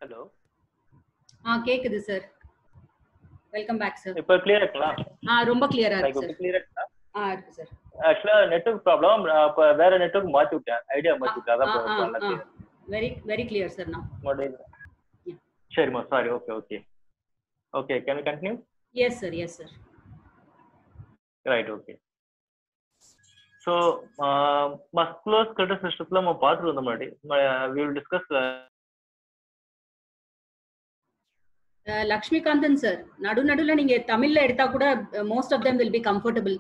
Hello. கேக்குது sir. Welcome back sir. இப்போ கிளியரா இருக்குங்களா? ரொம்ப கிளியரா இருக்கு இப்போ சார். கிளியரா இருக்கா? இருக்கு சார். ஆக்சுவலா நெட்வொர்க் ப்ராப்ளம். அப்ப வேற நெட்வொர்க் மாத்தி விட்டேன். ஐடியா மாத்தி விட்டேன். அதான் நல்லா clear. Very clear sir now. சரிமா, sorry. Okay okay. Okay, can we continue? Yes sir, yes sir. Right, okay. So musculoskeletal சிஸ்டத்துல நம்ம பார்த்துட்டு வந்த முன்னாடி we will discuss Lakshmikanthan sir, நடுநடுல நீங்க தமிழ்ல எடுத்தா கூட most of them will be comfortable.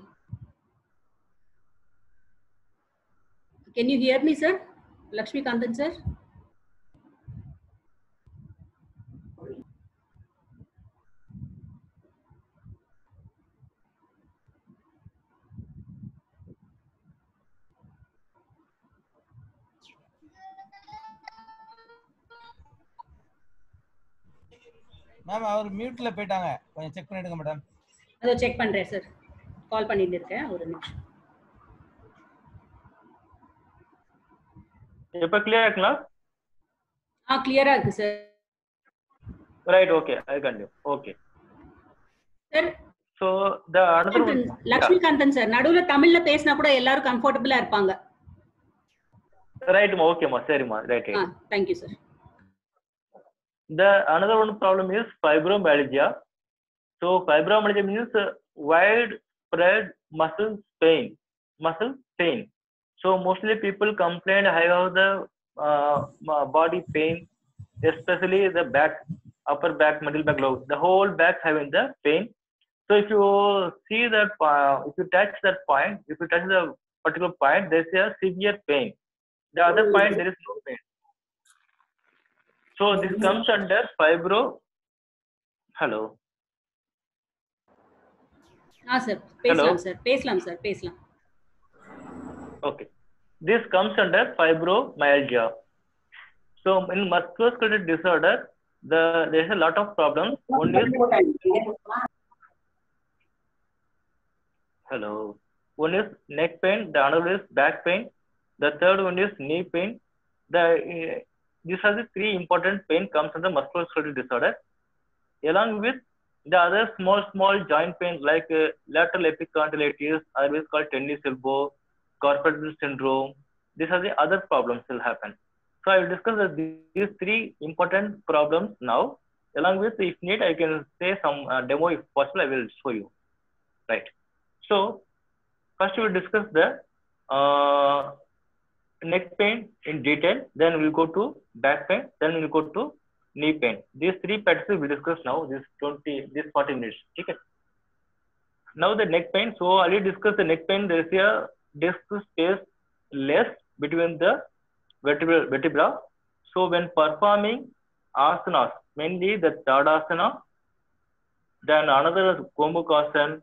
Can you hear me sir? Lakshmikantan sir? Ma'am அவர் மியூட்ல போயிட்டாங்க, கொஞ்சம் செக் பண்ணிடுங்க மேடம். அதோ செக் பண்றேன் சார், கால் பண்ணிட்டு இருக்கேன், ஒரு நிமிஷம். இப்போ கிளியரா இருக்குங்களா? கிளியரா இருக்கு sir. Right, okay, I continue. Okay sir, so the another one, Lakshmikanthan sir, நடுவுல தமிழ்ல பேசினா கூட எல்லாரும் கம்ஃபர்ட்டபிளா இருப்பாங்க. ரைட்மா, ஓகேமா, சரிமா, right. Thank you sir. The another one problem is fibromyalgia. So fibromyalgia means widespread muscle pain. So mostly people complain I have the body pain, especially the back, upper back, middle back, low, the whole back having the pain. So if you see that, if you touch that point, if you touch the particular point, there is a severe pain. The other point there is no pain. So this comes under fibro. Hello. sir, பேசலாம் sir, பேசலாம் sir, பேசலாம். Okay. This comes under fibromyalgia. So in musculoskeletal disorder, there is a lot of problems. One is one is neck pain, the another is back pain, the third one is knee pain. These are the three important pain comes under musculoskeletal disorder, along with the other small joint pains like lateral epicondylitis, otherwise called tennis elbow, carpal tunnel syndrome. These are the other problems will happen. So I will discuss these three important problems now. Along with, if need, I can say some demo if possible. I will show you. Right. So first we will discuss the neck pain in detail. Then we will go to back pain. Then we will go to knee pain. These three parts we will discuss now. This 40 minutes. Okay. Now the neck pain. So I already discussed the neck pain. There is a disc space less between the vertebra. So when performing asanas, mainly the Tadasana, then another is Gomukhasana,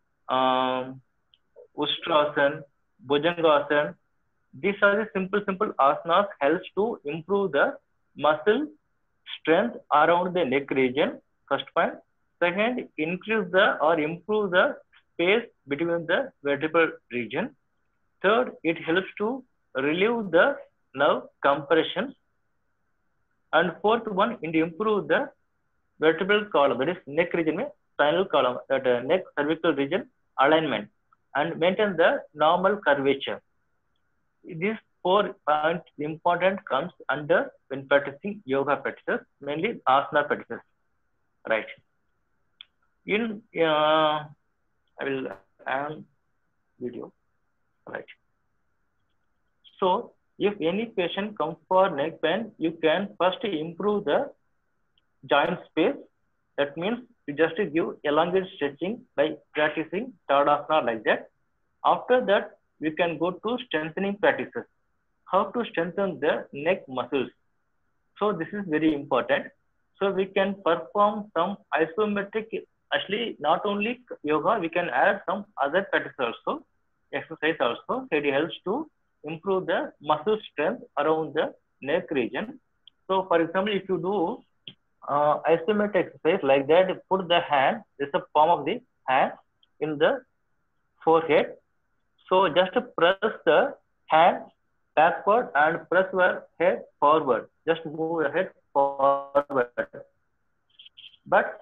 Ustrasana, Bhujangasana. These are the simple asanas helps to improve the muscle strength around the neck region. First point. Second, increase the or improve the space between the vertebral region. Third, it helps to relieve the nerve compressions. And fourth one, it improve the vertebral column, that is neck region, spinal column, that neck cervical region alignment, and maintain the normal curvature. These 4 points important comes under when practicing yoga practices, mainly asana practices. Right. In I will add video. Right. So if any patient comes for neck pain, you can first improve the joint space. That means you just give elongated stretching by practicing Tadasana like that. After that, we can go to strengthening practices. How to strengthen the neck muscles? So this is very important. So we can perform some isometric, actually not only yoga, we can add some other practices also, exercise also. It helps to improve the muscle strength around the neck region. So for example, if you do isometric exercise like that, put the hand, this is the palm of the hand in the forehead. So just press the hand backward and press your head forward. Just move your head forward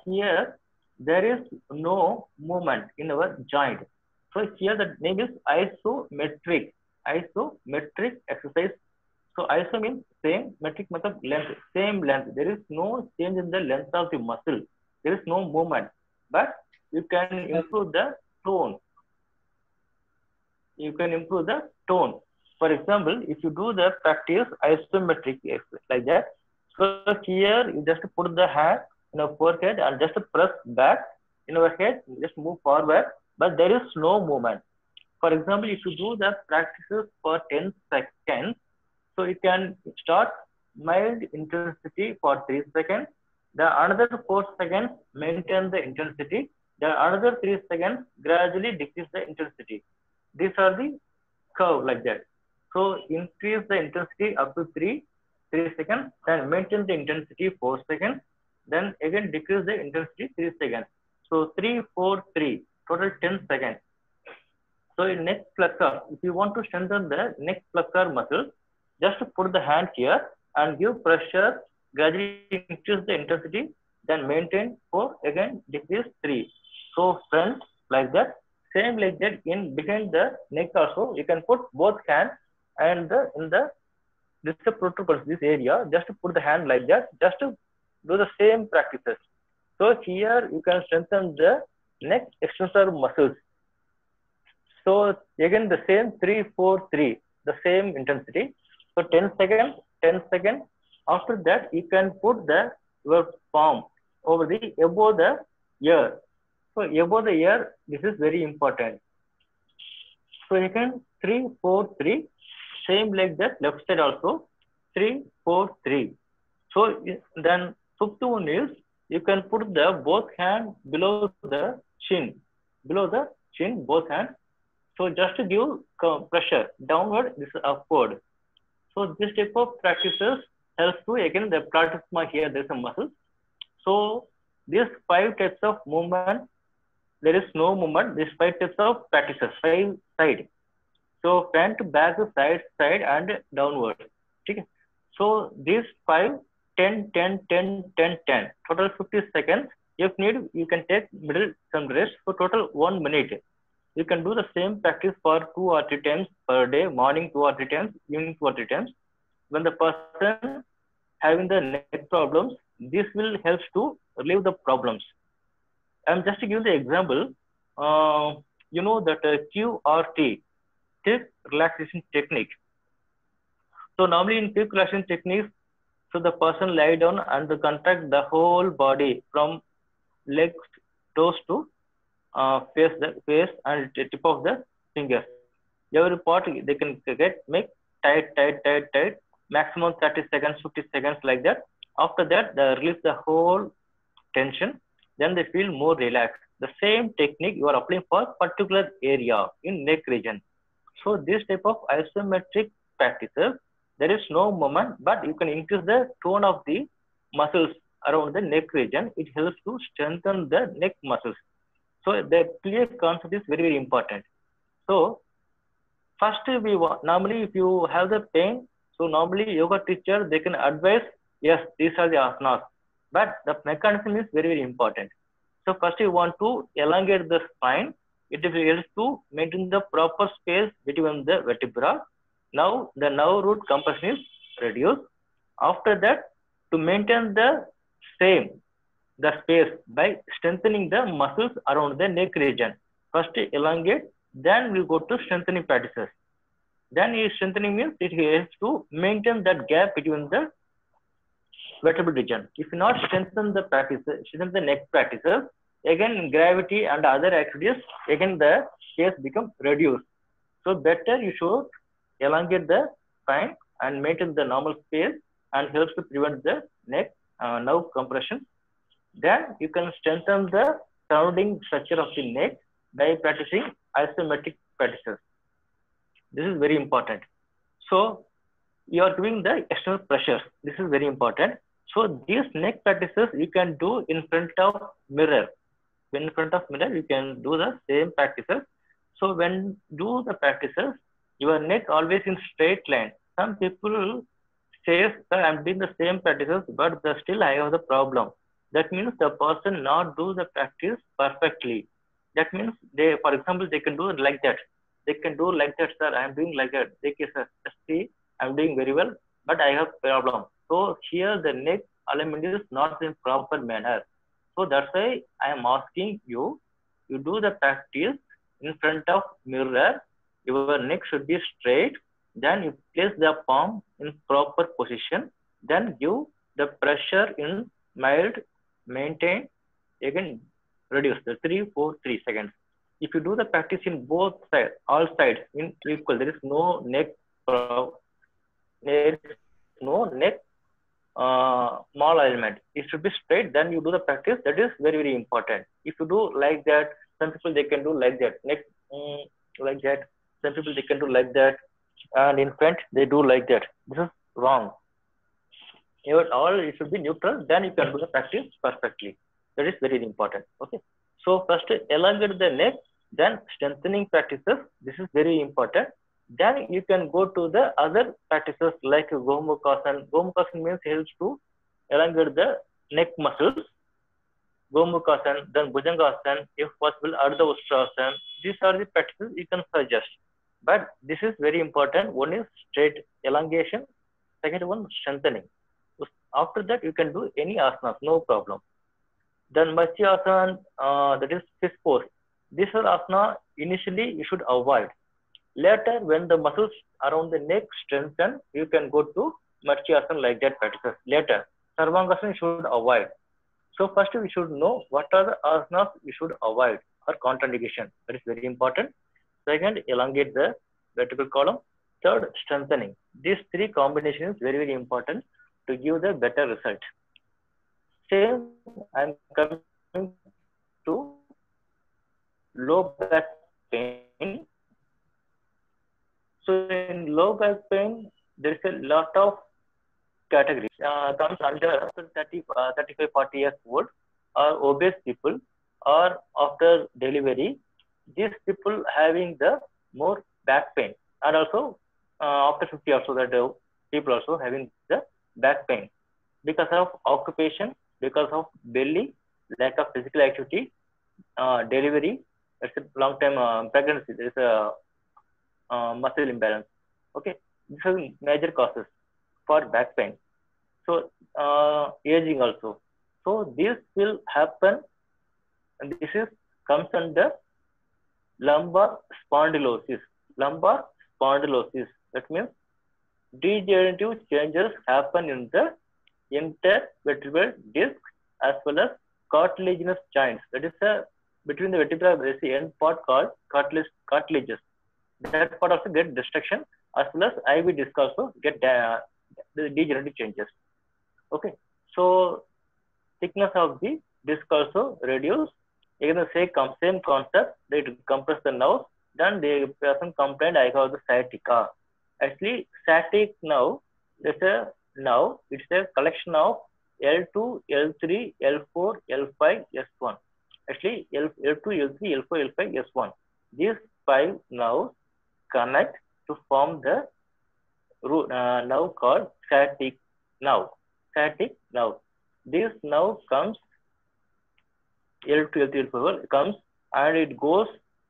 here there is no movement in our joint. So here the name is isometric. Isometric exercise. So iso means same, metric means length, same length. There is no change in the length of the muscle. There is no movement, but you can improve the tone. You can improve the tone. For example, if you do the practice isometric like that, so here you just put the hand in your forehead and just press back in your head, just move forward, but there is no movement. For example, if you do the practices for 10 seconds, so you can start mild intensity for 3 seconds. The another 4 seconds maintain the intensity. The another 3 seconds gradually decrease the intensity. These are the curve like that. So increase the intensity up to 3 seconds, then maintain the intensity 4 seconds, then again decrease the intensity 3 seconds. So 3, 4, 3, total 10 seconds. So in neck flexor, if you want to strengthen the neck flexor muscle, just put the hand here and give pressure, gradually increase the intensity, then maintain 4, again decrease 3. So friends, like that. Same like that in behind the neck also, you can put both hands and in the protocols, this area, just to put the hand like that, just to do the same practices. So here you can strengthen the neck extensor muscles. So again the same 3, 4, 3, the same intensity. So 10 seconds, 10 seconds. After that, you can put your palm over the above the ear. So above the ear, this is very important. So you can 3, 4, 3. Same like that, left side also 3, 4, 3. So then fifth one is you can put the both hands below the chin, both hands. So just to give pressure downward, this is upward. So this type of practices helps to, again the platysma here, there is a muscle. So these 5 types of movement, there is no movement. These 5 types of practices, 5 side. So front, back, side, and downward. Okay. So these 5, 10, 10, 10, 10, 10. Total 50 seconds. If need, you can take middle some rest. So total 1 minute. You can do the same practice for 2 or 3 times per day. Morning 2 or 3 times, evening 2 or 3 times. When the person having the neck problems, this will help to relieve the problems. I'm just to give the example. You know that QRT. Quick relaxation technique. So normally in quick relaxation techniques, so the person lie down and contract the whole body from legs, toes to face and tip of the fingers. Every part they can make tight, maximum 30 seconds, 50 seconds like that. After that, they release the whole tension. Then they feel more relaxed. The same technique you are applying for particular area in neck region. So this type of isometric practices, there is no movement, but you can increase the tone of the muscles around the neck region. It helps to strengthen the neck muscles. So the clear concept is very, very important. So first we want, normally if you have the pain, so normally yoga teacher, they can advise, yes, these are the asanas, but the mechanism is very, very important. So first you want to elongate the spine. It helps to maintain the proper space between the vertebra. Now the nerve root compression is reduced. After that, to maintain the space by strengthening the muscles around the neck region. First elongate, then we go to strengthening practices. Then strengthening means it helps to maintain that gap between the vertebral region. If you not strengthen the practices, strengthen the neck practices, again gravity and other activities, again the space become reduced. So better you should elongate the spine and maintain the normal space and helps to prevent the neck nerve compression. Then you can strengthen the surrounding structure of the neck by practicing isometric practices. This is very important. So you are giving the external pressure. This is very important. So these neck practices you can do in front of mirror. In front of mirror, you can do the same practices. So when do the practices, your neck always in straight line. Some people say, sir, I'm doing the same practices, but still I have the problem. That means the person not do the practice perfectly. That means they, for example, they can do it like that. They can do like that, sir. I am doing like that. They can say, see, I am doing very well, but I have problem. So here the neck alignment is not in proper manner. So that's why I am asking you, you do the practice in front of mirror. Your neck should be straight. Then you place the palm in proper position. Then give the pressure in mild, maintain, again reduce the 3 4 3 seconds. If you do the practice in both sides, all sides in equal, there is no neck, there is no neck small element. It should be straight. Then you do the practice. That is very very important. If you do like that, some people they can do like that, neck like that. Some people they can do like that, and in front they do like that. This is wrong. All it should be neutral. Then you can do the practice perfectly. That is very important. Okay. So first elongate the neck, then strengthening practices. This is very important. Then you can go to the other practices like Gomukhasana. Gomukhasana means helps to elongate the neck muscles. Gomukhasana, then Bhujangasana, if possible, Ardha Ustrasana. These are the practices you can suggest. But this is very important. One is straight elongation. Second one, strengthening. After that, you can do any asanas, no problem. Then Matsya that is fist pose. This asana initially you should avoid. Later, when the muscles around the neck strengthen, you can go to Matsya like that practices. Later, Sarvangasana you should avoid. So first we should know what are the asanas we should avoid or contraindication. That is very important. Second, elongate the vertebral column. Third, strengthening. These three combinations very very important to give the better result. Same, I am coming to low back pain. So in low back pain, there is a lot of categories. Comes under 35, 40 years old, or obese people, or after delivery. These people having the more back pain, and also after 50 also that people also having the back pain because of occupation, because of belly, lack of physical activity, delivery, it's a long time pregnancy, there is a muscle imbalance. Okay, these are major causes for back pain. So aging also. So this will happen, and this is comes under lumbar spondylosis. Lumbar spondylosis. That means degenerative changes happen in the intervertebral disc as well as cartilaginous joints. That is between the vertebra, there is the end part called cartilages. That part also get destruction, as well as IV disc also get the degenerative changes. Okay, so thickness of the disc also reduce. Again, the same concept. They compress the nerves. Then the person complained, I have the sciatica. Actually, sciatic nerve, there's a nerve. It's a collection of L2, L3, L4, L5, S1. Actually, L2, L3, L4, L5, S1. These 5 nerves connect to form the nerve called sciatic nerve. Sciatic nerve. This nerve comes, L2, L3, L4 comes, and it goes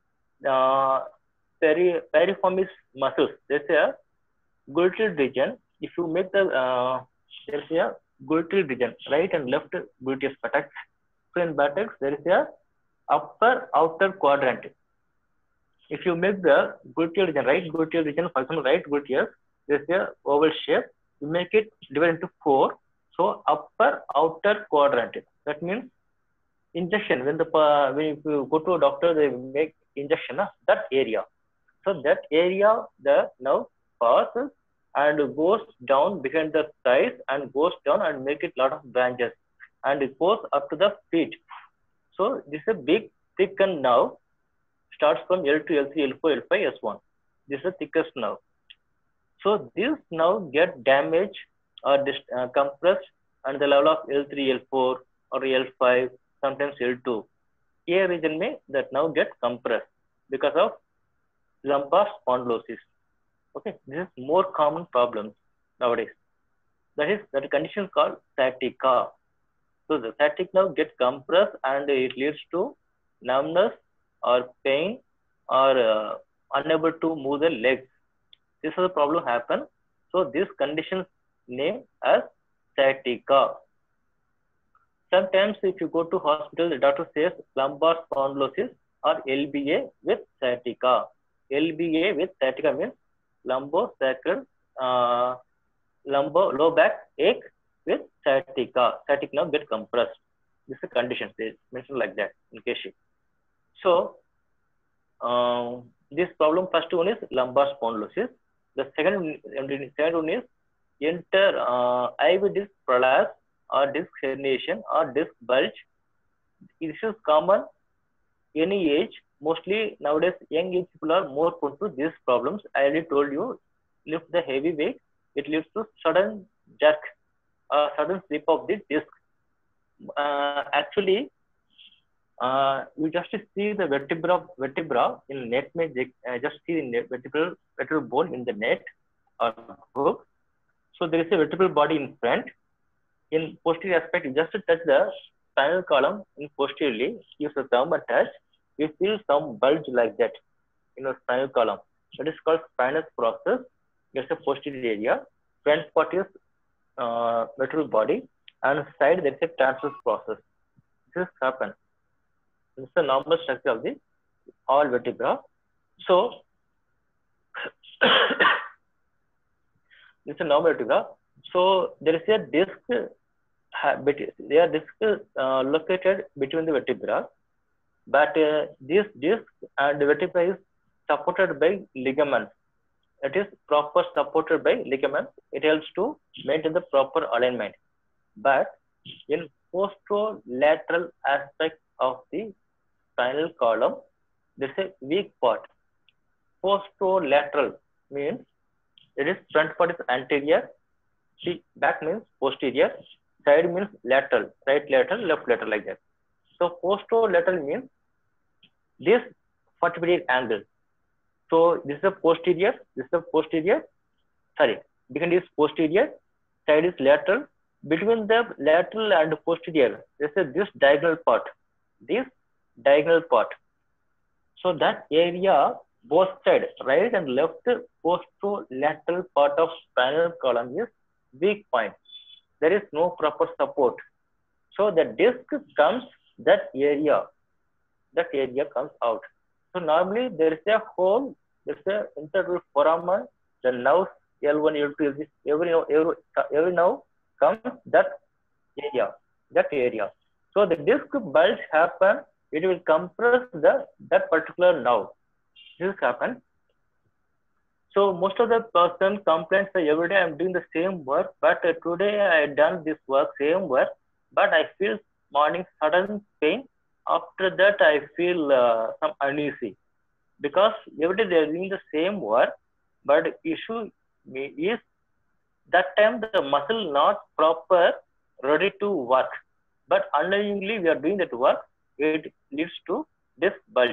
piriformis muscles. There's a gluteal region. If you make the there's a gluteal region, right and left gluteus buttocks. So in buttocks there is a upper outer quadrant. If you make the gluteal region, right gluteal region, for example, right gluteus, there's a oval shape. You make it divided into 4. So upper outer quadrant. That means injection. When you go to a doctor, they make injection that area. So that area, the nerve passes and goes down behind the thighs and goes down and make it lot of branches, and it goes up to the feet. So this is a big thickened nerve. Starts from L2, L3, L4, L5, S1. This is the thickest nerve. So this nerve get damaged or compressed at the level of L3, L4 or L5, sometimes L2. A region may that nerve get compressed because of lumbar spondylosis. Okay, this is more common problem nowadays. That condition called sciatica. So the sciatic nerve gets compressed and it leads to numbness or pain or unable to move the legs. This is the problem happen. So this condition named as sciatica. Sometimes if you go to hospital, the doctor says lumbar spondylosis or LBA with sciatica. LBA with sciatica means lumbosacral low back ache with sciatica. Sciatic nerve get compressed. This is a condition. They mention like that in case. So this problem, first one is lumbar spondylosis. The second one is IV disc prolapse or disc herniation or disc bulge. This is common any age. Mostly nowadays young age people are more prone to these problems. I already told you, lift the heavy weight, it leads to sudden jerk, sudden slip of the disc. Actually, you just see the vertebra in neck. Just see the vertebral bone in the neck or hook. So there is a vertebral body in front. In posterior aspect, you just touch the spinal column in posteriorly. Use the thumb and touch. You feel some bulge like that in the spinal column. That is called spinous process. There's a posterior area. Front part is vertebral body, and side there is a transverse process. This happens. This is the normal structure of the all vertebra. So this is a normal vertebra. So there is a disc. There are discs located between the vertebra, but this disc and the vertebra is supported by ligaments. It is proper supported by ligaments. It helps to maintain the proper alignment. But in posterolateral aspect of the spinal column, there is a weak part. Posterolateral means it is front part is anterior, back means posterior, side means lateral, right lateral, left lateral, like that. So posterolateral means this 45-degree angle. So this is a posterior, behind is posterior, side is lateral. Between the lateral and posterior, there is this diagonal part. So that area, both sides, right and left posterolateral part of spinal column is weak point. There is no proper support. So the disc comes, that area comes out. So normally there is a hole, there is a interval foramen, the nerves L1, L2, every nerve comes that area. So the disc bulge happen, it will compress that particular nerve. This happens. So most of the person complains that every day I'm doing the same work, but today I done this work, same work, but I feel morning sudden pain. After that, I feel some uneasy because every day they are doing the same work, but issue is that time the muscle not proper ready to work, but unknowingly we are doing that work, it leads to this bulge.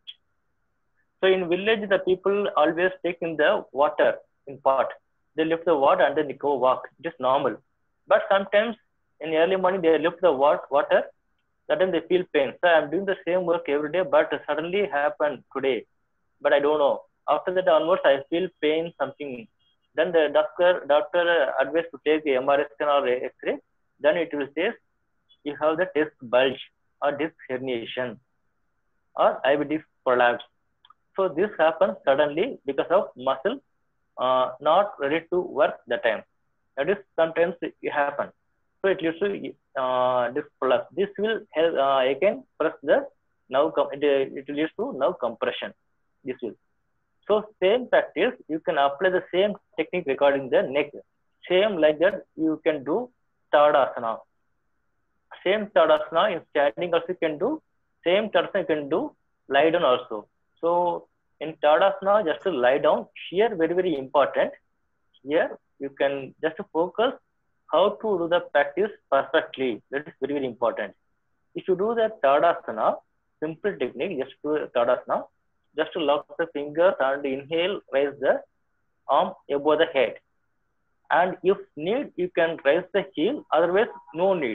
So in village, the people always take in the water in pot. They lift the water and then they go walk. It is normal. But sometimes in early morning, they lift the water. Suddenly they feel pain. So I'm doing the same work every day, but suddenly happened today. But I don't know. After that onwards, I feel pain, something. Then the doctor advised to take the MRI scan or X-ray. Then it will say you have the disc bulge or disc herniation or IV disc prolapse. So this happens suddenly because of muscle not ready to work the time. That is sometimes it happens. So it leads to disc prolapse. This will help again press the nerve. It leads to nerve compression. This will. So same practice, you can apply the same technique regarding the neck. Same like that, you can do Tadasana. Same Tadasana in standing also you can do. Same Tadasana you can do lie down also. So in Tadasana, just to lie down. Here very, very important. Here you can just focus how to do the practice perfectly. That is very, very important. If you do the Tadasana, simple technique, just do Tadasana. Just to lock the fingers and inhale, raise the arm above the head. And if need, you can raise the heel, otherwise no need.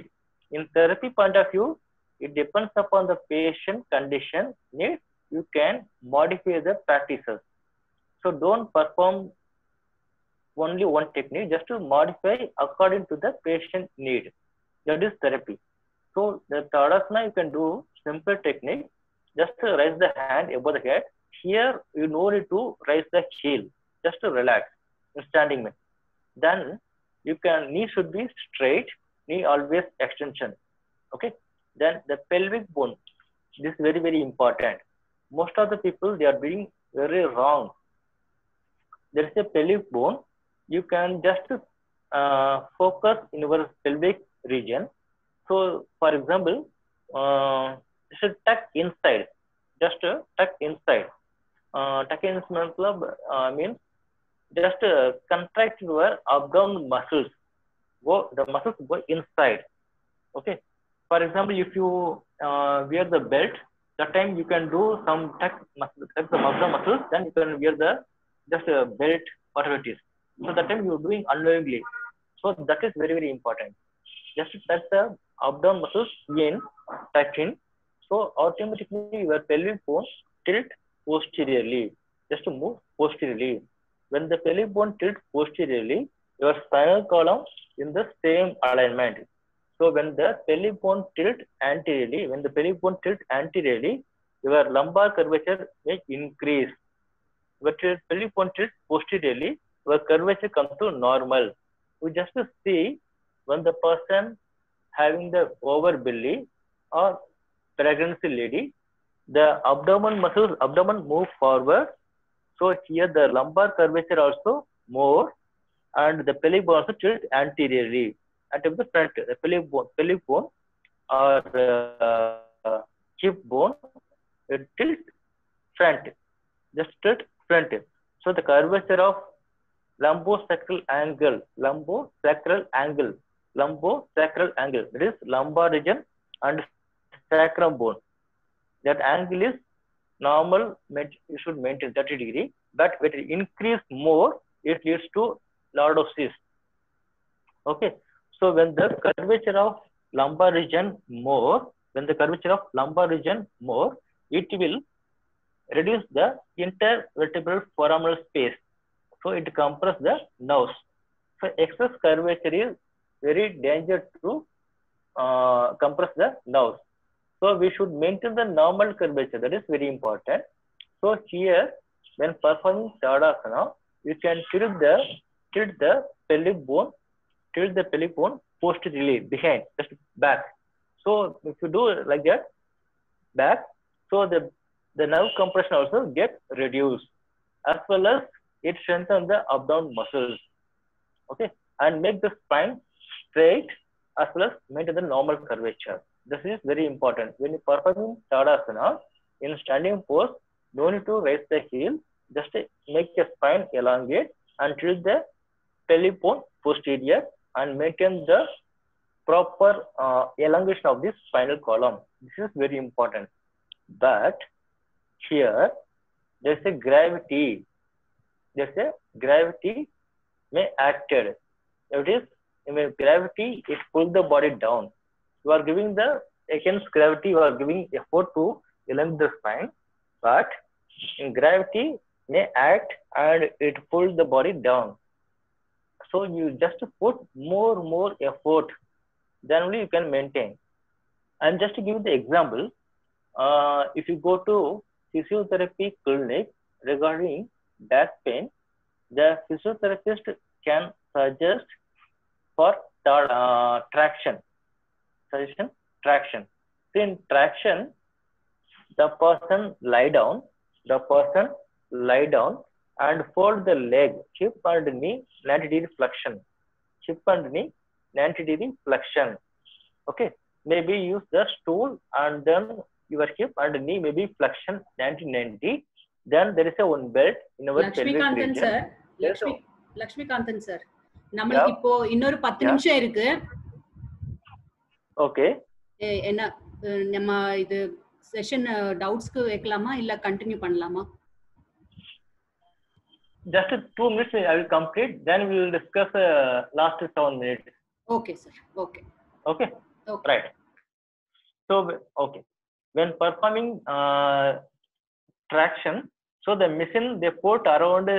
in therapy point of view, it depends upon the patient condition needs. You can modify the practices. So don't perform only one technique, just to modify according to the patient need. That is therapy. So the Tadasana, you can do simple technique, just to raise the hand above the head. Here you no need to raise the heel, just to relax in standing man. Then you can, knee should be straight, knee always extension. Okay. Then the pelvic bone, this is very, very important. Most of the people, they are doing very wrong. There is a pelvic bone. You can just focus in your pelvic region. So, for example, you should tuck inside. Just tuck inside. Tuck inside means just contract your abdominal muscles. The muscles go inside. Okay. For example, if you wear the belt, that time you can do some tuck the abdominal muscles. Then you can wear the just belt, whatever it is. So that time you are doing unknowingly. So that is very, very important. Just touch the abdominal muscles in, touch in. So automatically your pelvic bone tilt posteriorly. Just to move posteriorly. When the pelvic bone tilts posteriorly, your spinal column in the same alignment. So when the pelvic bone tilts anteriorly, your lumbar curvature may increase. But your pelvic bone tilts posteriorly, your curvature comes to normal. We just see when the person having the over belly or pregnancy lady, the abdomen move forward. So here the lumbar curvature also more, and the pelvic bone also tilt anteriorly. At the front, the pelvic bone or hip bone, it tilt front, just tilt front. So the curvature of lumbosacral angle, that is lumbar region and sacrum bone. That angle is normal, you should maintain 30 degrees, but when it increase more, it leads to lordosis. Okay. So when the curvature of lumbar region more, it will reduce the intervertebral foraminal space. So it compresses the nerves. So excess curvature is very dangerous to compress the nerves. So we should maintain the normal curvature. That is very important. So here, when performing Tadasana, you can tilt the pelvic bone posteriorly, behind, just back. So if you do like that, back, so the nerve compression also get reduced, as well as it strengthens the abdominal muscles. Okay, and make the spine straight, as well as maintain the normal curvature. This is very important. When you perform Tadasana in standing pose, no need to raise the heel, just make your spine elongate and tilt the pelvic bone posterior and maintain the proper elongation of this spinal column. This is very important. But here, there's a gravity may acted. It is, in gravity, it pulls the body down. You are giving against gravity, you are giving effort to elongate the spine, but in gravity may act and it pulls the body down. So you just put more effort, then only you can maintain. And just to give you the example, if you go to physiotherapy clinic regarding back pain, the physiotherapist can suggest for traction. In traction, the person lie down and fold the leg, hip and knee 90 degree flexion. Okay, maybe use the stool and then your hip and knee maybe flexion 90. Then there is a one belt in our pelvic region. Lakshmikanthan sir, நம்மளுக்கு இப்போ இன்னொரு 10 நிமிஷம் இருக்கு. Okay, என்ன நம்ம இது session டவுட்ஸ்க்கு வைக்கலாமா இல்ல கண்டினியூ பண்ணலாமா? Just 2 minutes I will complete, then we will discuss last 7 minutes. Okay sir. Okay. Okay. Right. So, okay. When performing traction, so the machine they put around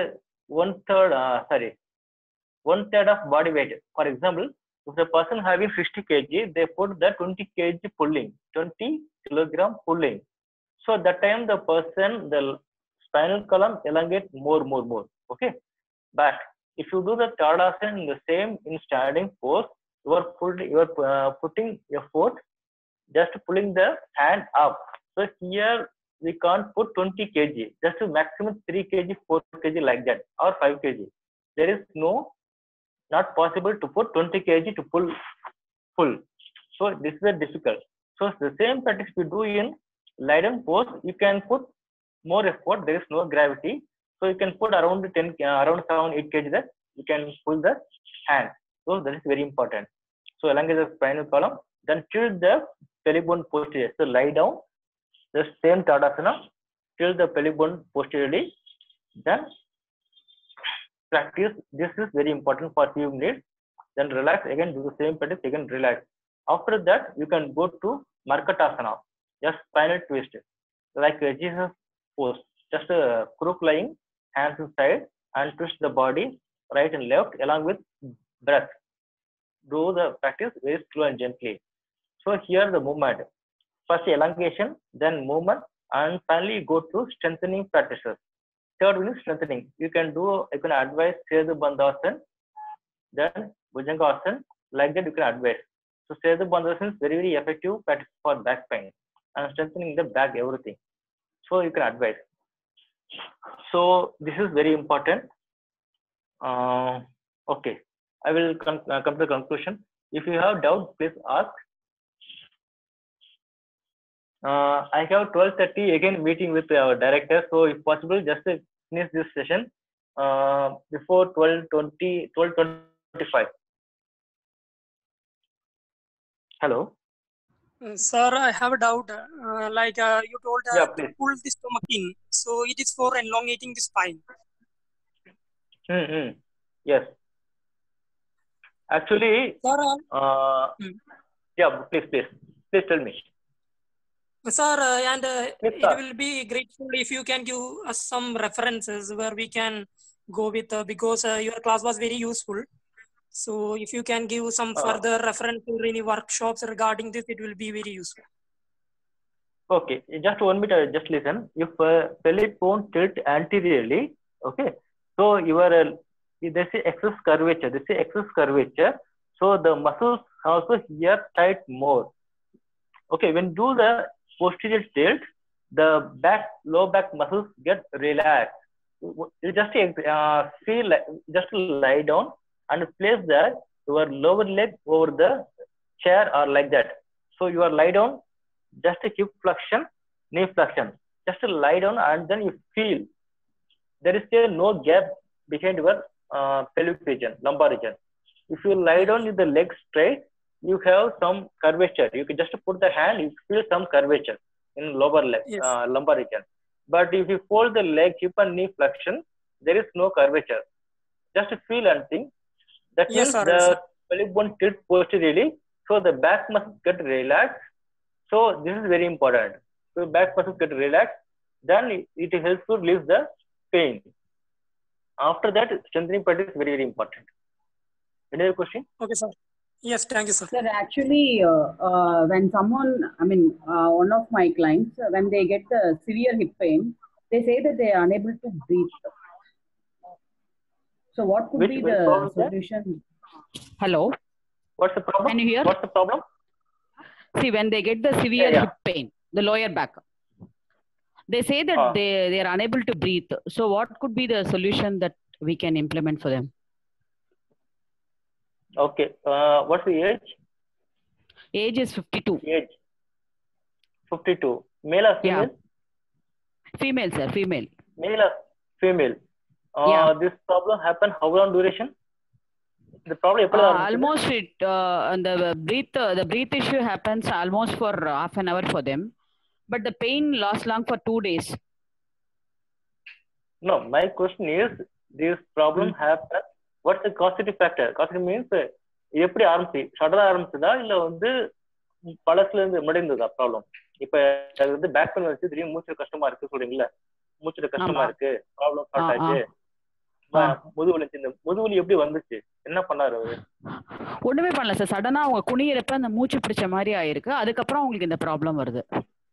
one third of body weight. For example, if the person having 60 kg, they put the 20 kg pulling, 20 kilogram pulling. So that time the person, the spinal column elongate more. Okay. But if you do the Tadasana in the same in standing pose, you are putting your foot, just pulling the hand up. So here we can't put 20 kg, just to maximum 3 kg, 4 kg like that, or 5 kg. There is not possible to put 20 kg to pull full. So this is difficult. So the same practice we do in lie down pose, you can put more effort. There is no gravity, so you can put around 7, 8 kg that you can pull the hand. So that is very important. So elongate the spinal column, then tilt the pelvic bone posterior. So lie down, the same Tadasana, tilt the pelvic bone posteriorly, then practice. This is very important for few minutes. Then relax again, do the same practice again, relax. After that, you can go to Markatasana, just spinal twist, like Jesus pose, just a crook lying, hands inside, and twist the body right and left along with breath. Do the practice very slow and gently. So here the movement, first elongation, then movement, and finally go to strengthening practices. Third one is strengthening. You can advise Setu Bandhasana, then Bhujangasana, like that you can advise. So Setu Bandhasana is very effective practice for back pain and strengthening the back, everything. So you can advise. So this is very important. Okay, I will come to the conclusion. If you have doubt, please ask. I have 12:30 again meeting with our director. So if possible, just finish this session before 12:25. Hello. Sir, I have a doubt. You told Yeah, to please. pull the stomach in, so it is for elongating the spine. Yes. Actually, Sir, yeah, please tell me. Sir, Yes, it sir. will be grateful if you can give us some references where we can go with because your class was very useful. So if you can give some further reference or any workshops regarding this, it will be very useful. Okay, just 1 minute, just listen. If pelvic bone tilt anteriorly, okay, so this is excess curvature. So the muscles also here tight more. Okay, when do the posterior tilt, the low back muscles get relaxed. You just feel like just lie down and place your lower leg over the chair or like that. So you are lie down, just a hip flexion, knee flexion. Just lie down and then you feel there is no gap behind your pelvic region, lumbar region. If you lie down with the legs straight, you have some curvature. You can just put the hand, you feel some curvature in lower leg, Yes. Lumbar region. But if you fold the leg, hip and knee flexion, there is no curvature. Just feel and think. That Yes, means sir, the yes, pelvic bone tilt posteriorly, so the back muscles get relaxed. So this is very important. So back muscles get relaxed, then it helps to relieve the pain. After that, strengthening practice is very important. Any other question? Okay, sir. Yes, thank you, sir. Sir, actually, when someone, one of my clients, when they get severe hip pain, they say that they are unable to breathe. So what could be the solution? Hello? What's the problem? Can you hear? What's the problem? See, when they get the severe hip pain, the lower back, they say that they are unable to breathe. So what could be the solution that we can implement for them? Okay. What's the age? Age is 52. Age 52. Male or female? Yeah. Female, sir. Female. Male or female? This problem happen how long duration? The problem almost the breath issue happens almost for half an hour for them, but the pain lasts long for 2 days. No, my question is this problem happen. What's the causative factor? Causative means எப்படி ஆரம்பிச்சு சடனா ஆரம்பிச்சதா இல்ல பழசுல இருந்து முன்னாடி இருந்ததா problem? இப்ப அது வந்து பேக் பெயின் வச்சு திடீர்னு மூச்சு கஷ்டமா இருக்கு சொல்றீங்களா? மூச்சுல கஷ்டமா இருக்கு, ப்ராப்ளம் ஸ்டார்ட் ஆச்சு, முதுகுவலி. இந்த முதுகுவலி எப்படி வந்துச்சு, என்ன பண்ணாரு அவரு? ஒண்ணுமே பண்ணல சார். சடனா அவங்க குனியறப்ப அந்த மூச்சு பிடிச்ச மாதிரி ஆயிருக்கு. அதுக்கப்புறம் அவங்களுக்கு இந்த ப்ராப்ளம் வருது.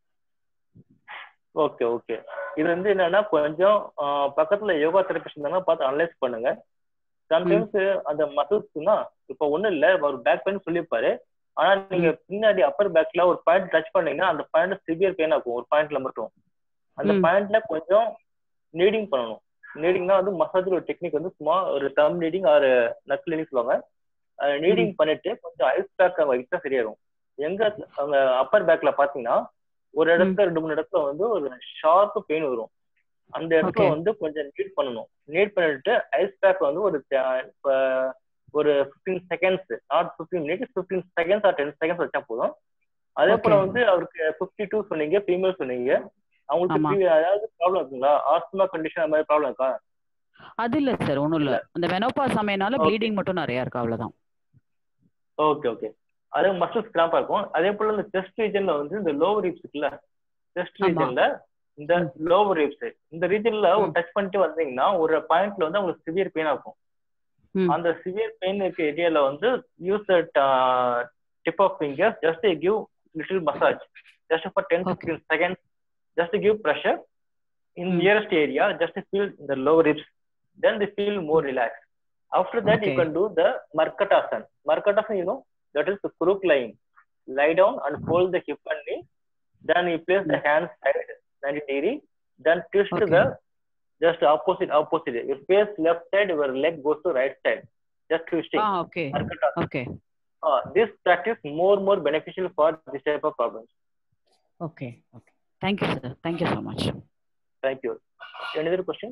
Okay okay. இது வந்து என்னன்னா கொஞ்சம் பக்கத்துல யோகா தெரபிஸ்ட் இருந்தாங்கன்னா பார்த்து அனலைஸ் பண்ணுங்க. சம்டைம்ஸ் அந்த மசில்ஸ்னா இப்ப ஒண்ணும் இல்ல, ஒரு பேக் பெயின் சொல்லியிருப்பாரு. ஆனா நீங்க பின்னாடி அப்பர் பேக்ல ஒரு பாயிண்ட் டச் பண்ணீங்கன்னா அந்த பாயிண்ட் சிவியர் பெயின் ஆகும். ஒரு பாயிண்ட்ல மட்டும் அந்த பாயிண்ட்ல கொஞ்சம் நீடிங் பண்ணணும். நீடிங்னா வந்து மசாஜ் ஒரு டெக்னிக் வந்து சும்மா ஒரு thumb kneading or knuckle kneading சொல்லுவாங்க. நீடிங் பண்ணிட்டு கொஞ்சம் ஐஸ் பேக் வைத்தா சரியாயிரும். எங்க அவங்க அப்பர் பேக்ல பாத்தீங்கன்னா ஒரு இடத்துல 2-3 இடத்துல வந்து ஒரு ஷார்ப் பெயின் வரும். அந்த இடத்துல வந்து கொஞ்சம் நீட் பண்ணணும். நீட் பண்ணிட்டு ஐஸ் பேக் வந்து ஒரு 15 seconds, not 15 minutes, 15 seconds or 10 seconds வச்சா போதும். அதே போல வந்து அவருக்கு 52 சொன்னீங்க, ஃபீமேல் சொன்னீங்க. அவங்களுக்கு ஏதாவது ப்ராப்ளம் இருக்குங்களா? ஆஸ்துமா கண்டிஷன் அந்த மாதிரி ப்ராப்ளம் இருக்கா? அது இல்ல சார், ஒண்ணும் இல்ல. அந்த மெனோபாஸ் சமயனால ப்ளீடிங் மட்டும் நிறைய இருக்கு, அவ்வளவுதான். Okay okay. அது மசில்ஸ் கிராம்பா இருக்கும். அதே போல இந்த செஸ்ட் ரீஜன்ல வந்து இந்த லோவர் ரிப்ஸ் இருக்குல்ல, செஸ்ட் ரீஜன்ல இந்த லோவர் ரிப்ஸ் இந்த ரீஜன்ல ஒரு டச் பண்ணிட்டு வந்தீங்கன்னா ஒரு பாயிண்ட்ல வந்து உங்களுக்கு சிவியர் பெயின் ஆகும். அந்த சிவியர் பெயின் இருக்க ஏரியால வந்து use that tip of fingers, just give little massage just for 10-15 seconds, just to give pressure in nearest area, just to feel the lower ribs, then they feel more relaxed. After that you can do the Markatasana. Markatasana, you know, that is the crook lying. Lie down and fold the hip and knee, then you place the hands side 90 degree, then twist the just opposite. Your face left side, your leg goes to right side, just twisting. Markatasana. This practice more beneficial for this type of problems. Okay. Thank you, sir. Thank you so much. Thank you. Any other question?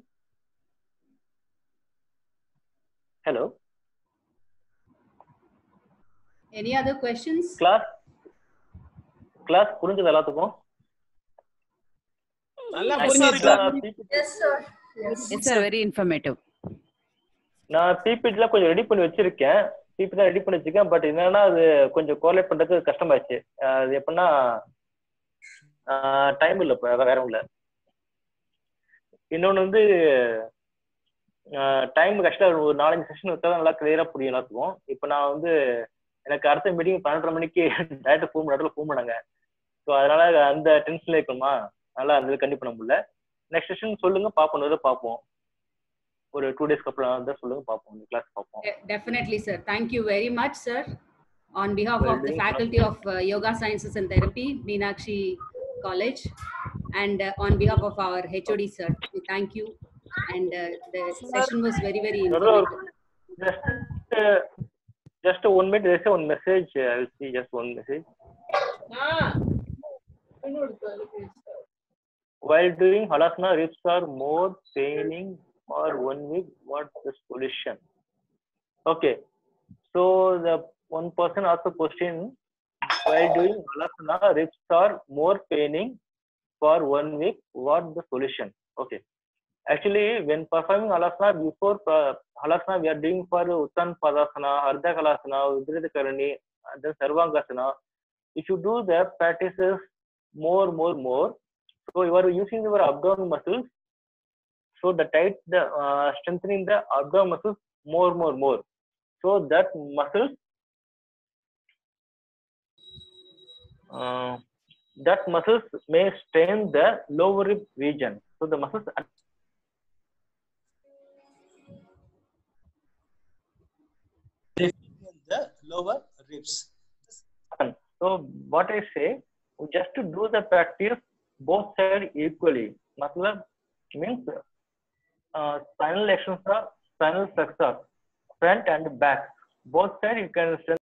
Hello. Any other questions? Class புரிஞ்சது எல்லாத்துக்கும்? நல்லா புரிஞ்சுது. Yes sir. Yes sir, very informative. நான் பிபிடில கொஞ்சம் ready பண்ணி வச்சிருக்கேன். PPT தான் ready பண்ணி வச்சிருக்கேன். பட் என்னன்னா அது கொஞ்சம் கோஆர்டினேட் பண்றதுக்கு கஷ்டமாயிடுச்சு. அது எப்படின்னா டைம் இல்லை, வேற ஒன்றும் இல்லை. இன்னொன்று வந்து டைம் ஆக்சுவலாக ஒரு 4-5 செஷன் வச்சா நல்லா கிளியராக புரியும் எல்லாத்துக்கும். இப்போ நான் வந்து எனக்கு அடுத்த மீட்டிங் 12:30 மணிக்கு டேரக்டாக ஃபோன் பண்ணாங்க. ஸோ அதனால அந்த டென்ஷன்ல இருக்கணுமா, அதனால அந்த கண்டிப்பாக பண்ண முடியல. நெக்ஸ்ட் செஷன் சொல்லுங்க, பார்ப்போம். ஒரு 2 days அப்புறம் தான் சொல்லுங்க, பார்ப்போம். கிளாஸ் பார்ப்போம். Definitely sir. Thank you very much sir. On behalf of the Faculty of Yoga Sciences and Therapy, Meenakshi College, and on behalf of our HOD sir, we thank you. And the session was very informative. Just 1 minute, there is one message. I will see just one message. While doing halasana, ribs are more paining for 1 week. What's the solution? Okay, so the one person asked a question. While doing halasana, ribs are more paining for 1 week. What the solution? Okay, actually when performing halasana, before halasana we are doing for Uttan Padasana, Ardha Halasana, Udrita Karani, and then Sarvangasana. If you do the practices more, so you are using your abdominal muscles, so the tight, the strengthening the abdominal muscles more, so that muscles may strain the lower rib region. So the muscles the lower ribs. So what I say, just to do the practice both sides equally. Matlab means spinal extensor, spinal flexor, front and back, both sides you can strengthen